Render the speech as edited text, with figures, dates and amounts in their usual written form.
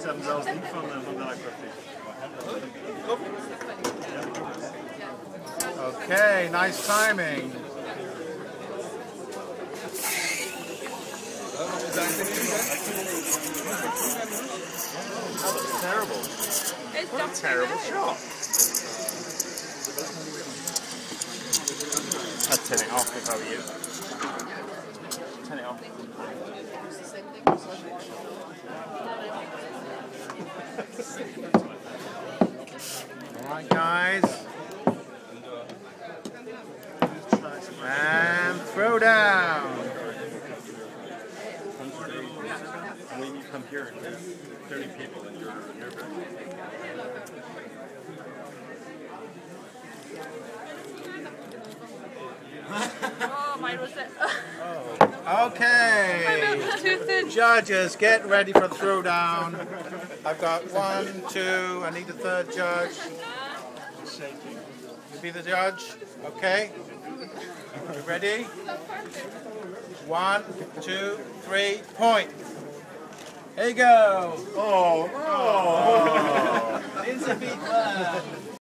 ze hebben zelfs niet van de acrobatie. Okay, nice timing. That was terrible. What a terrible shot. I'd turn it off if I were you. Turn it off. Alright guys. And throw down. When you come here and there's 30 people and you're nervous. Oh, mine was it. Okay. Judges, get ready for the throwdown. I've got 1, 2. I need a third judge. You be the judge. Okay. You ready? 1, 2, 3. Point. Here you go. Oh, no. It's a big one.